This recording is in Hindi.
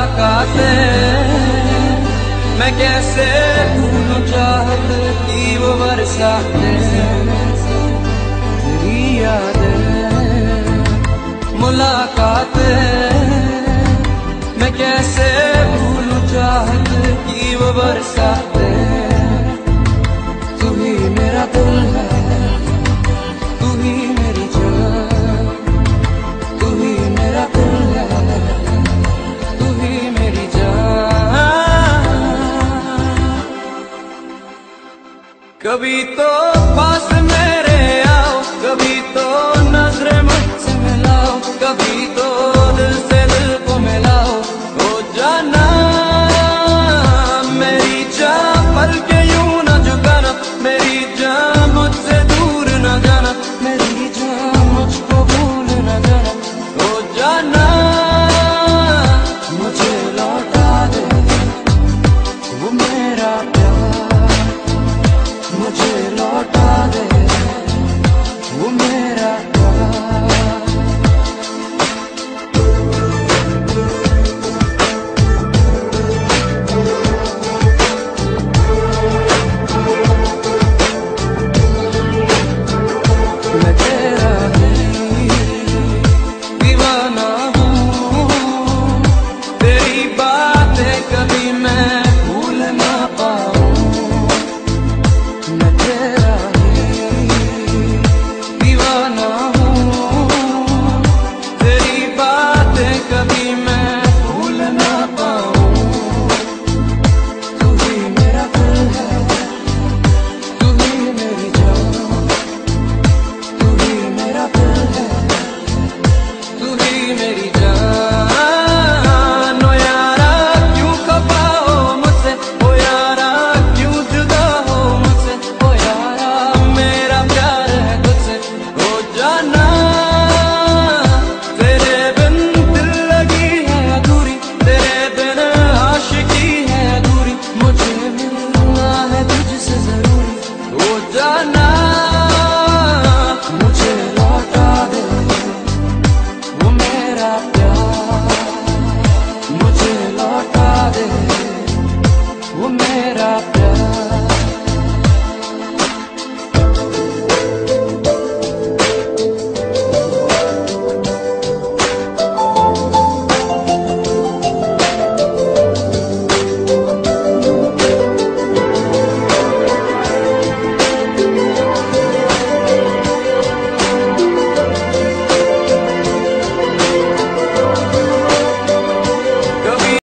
मुलाकातें मैं कैसे भूलूं चाहत की वो बरसातें तेरी यादें। मुलाकातें मैं कैसे भूलूं चाहत की वो बरसातें। तू ही मेरा दिल है, तू ही मेरी जान, तू ही मेरा दिल है, तू ही मेरी जान। कभी तो पास